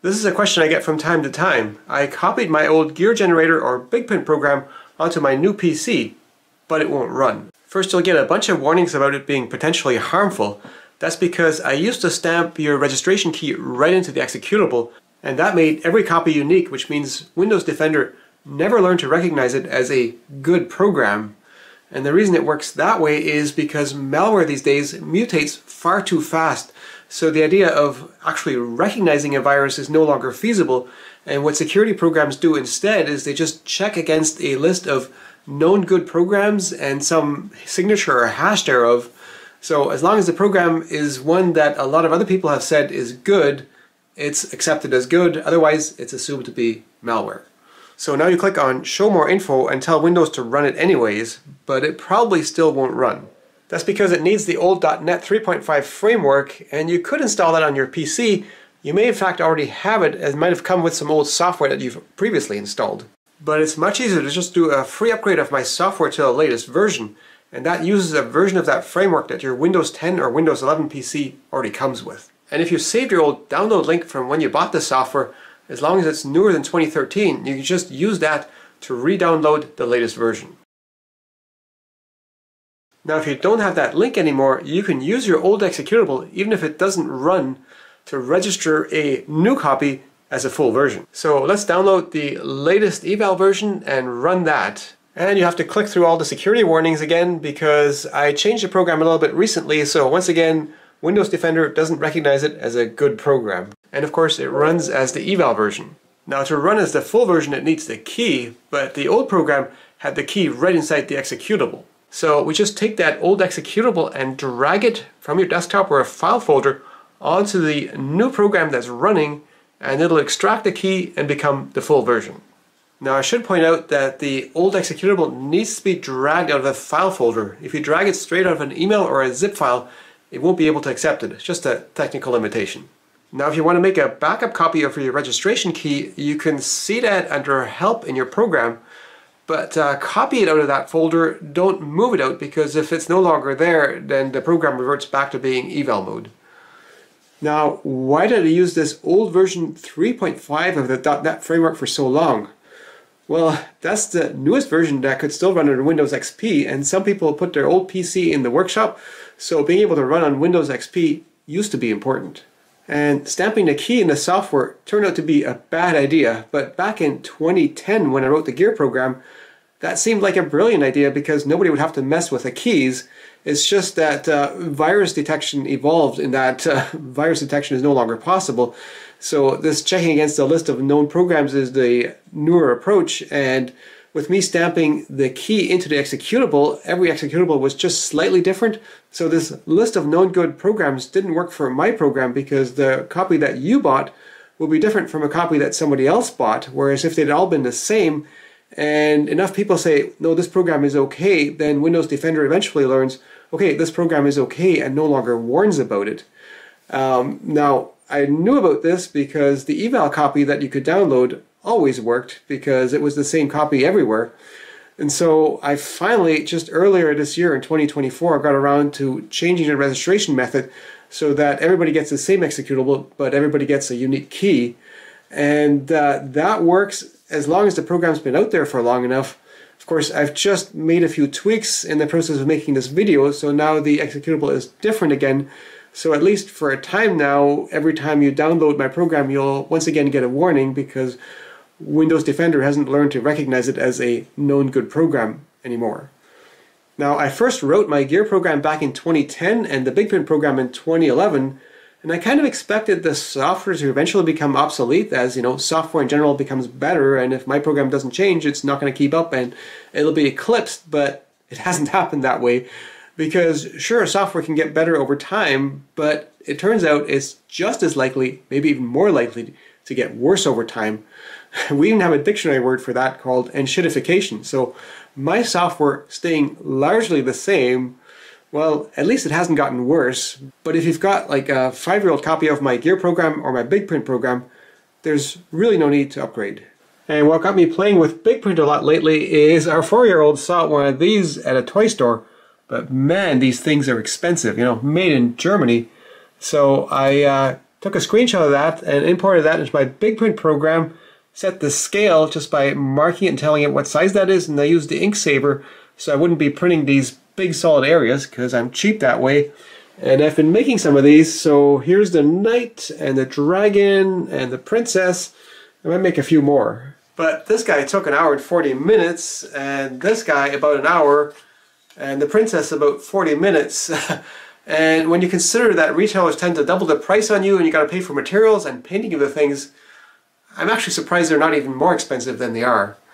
This is a question I get from time to time. I copied my old gear generator or BigPrint program onto my new PC, but it won't run. First, you'll get a bunch of warnings about it being potentially harmful. That's because I used to stamp your registration key right into the executable, and that made every copy unique, which means Windows Defender never learned to recognize it as a good program. And the reason it works that way is because malware these days mutates far too fast. So the idea of actually recognizing a virus is no longer feasible. And what security programs do instead is they just check against a list of known good programs and some signature or hash thereof. So as long as the program is one that a lot of other people have said is good, it's accepted as good. Otherwise, it's assumed to be malware. So now you click on Show More Info and tell Windows to run it anyways, but it probably still won't run. That's because it needs the old .NET 3.5 framework, and you could install that on your PC. You may in fact already have it, as it might have come with some old software that you've previously installed. But it's much easier to just do a free upgrade of my software to the latest version, and that uses a version of that framework that your Windows 10 or Windows 11 PC already comes with. And if you saved your old download link from when you bought the software, as long as it's newer than 2013, you can just use that to re-download the latest version. Now if you don't have that link anymore, you can use your old executable, even if it doesn't run, to register a new copy as a full version. So let's download the latest eval version and run that. And you have to click through all the security warnings again because I changed the program a little bit recently, so once again, Windows Defender doesn't recognize it as a good program. And of course it runs as the eval version. Now to run as the full version it needs the key, but the old program had the key right inside the executable. So we just take that old executable and drag it from your desktop or a file folder onto the new program that's running, and it'll extract the key and become the full version. Now I should point out that the old executable needs to be dragged out of a file folder. If you drag it straight out of an email or a zip file, it won't be able to accept it. It's just a technical limitation. Now if you want to make a backup copy of your registration key, you can see that under Help in your program, but copy it out of that folder. Don't move it out, because if it's no longer there, then the program reverts back to being eval mode. Now, why did I use this old version 3.5 of the .NET framework for so long? Well, that's the newest version that could still run on Windows XP, and some people put their old PC in the workshop, so being able to run on Windows XP used to be important. And stamping the key in the software turned out to be a bad idea, but back in 2010 when I wrote the gear program, that seemed like a brilliant idea because nobody would have to mess with the keys. It's just that virus detection evolved in that virus detection is no longer possible. So this checking against a list of known programs is the newer approach, and with me stamping the key into the executable, every executable was just slightly different. So this list of known good programs didn't work for my program because the copy that you bought will be different from a copy that somebody else bought, whereas if they'd all been the same and enough people say, no, this program is okay, then Windows Defender eventually learns, okay, this program is okay, and no longer warns about it. Now, I knew about this because the eval copy that you could download always worked because it was the same copy everywhere. And so I finally, just earlier this year in 2024, got around to changing the registration method so that everybody gets the same executable, but everybody gets a unique key. And that works as long as the program's been out there for long enough. Of course, I've just made a few tweaks in the process of making this video, so now the executable is different again. So at least for a time now, every time you download my program, you'll once again get a warning because Windows Defender hasn't learned to recognize it as a known good program anymore. Now, I first wrote my gear program back in 2010 and the BigPrint program in 2011, and I kind of expected the software to eventually become obsolete as, you know, software in general becomes better, and if my program doesn't change, it's not going to keep up and it'll be eclipsed, but it hasn't happened that way. Because sure, software can get better over time, but it turns out it's just as likely, maybe even more likely, to get worse over time. We even have a dictionary word for that called enshittification. So my software staying largely the same, well, at least it hasn't gotten worse. But if you've got like a 5-year-old copy of my gear program or my BigPrint program, there's really no need to upgrade. And what got me playing with BigPrint a lot lately is our 4-year-old saw one of these at a toy store. But man, these things are expensive, you know, made in Germany. So I took took a screenshot of that and imported that into my BigPrint program, set the scale just by marking it and telling it what size that is, and I used the ink saver so I wouldn't be printing these big solid areas because I'm cheap that way. And I've been making some of these, so here's the knight and the dragon and the princess. I might make a few more. But this guy took 1 hour and 40 minutes, and this guy about 1 hour, and the princess about 40 minutes. And when you consider that retailers tend to double the price on you and you got to pay for materials and painting of the things, I'm actually surprised they're not even more expensive than they are.